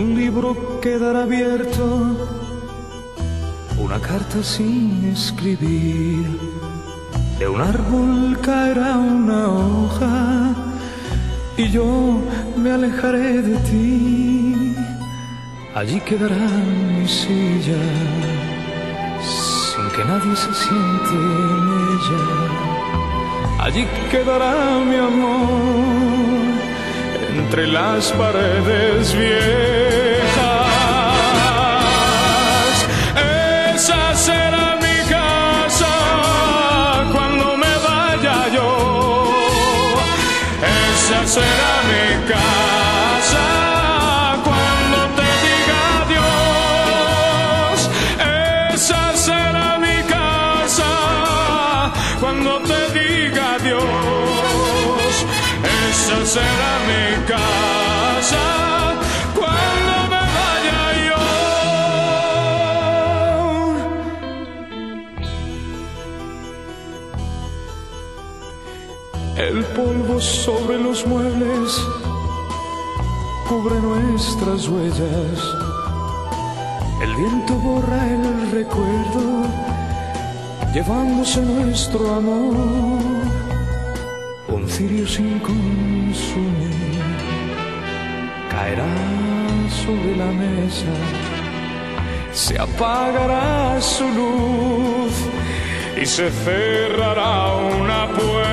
un libro quedará abierto, una carta sin escribir, de un árbol caerá una hoja y yo me alejaré de ti. Allí quedará mi silla, sin que nadie se siente en ella. Allí quedará mi amor, entre las paredes viejas. Esa será mi casa cuando me vaya yo. Esa será mi casa cuando te diga adiós. Esa será mi casa cuando te diga adiós. Esa será mi casa cuando me vaya yo. El polvo sobre los muebles cubre nuestras huellas. El viento borra el recuerdo, llevándose nuestro amor. Un cirio sin consumir caerá sobre la mesa, se apagará su luz y se cerrará una puerta.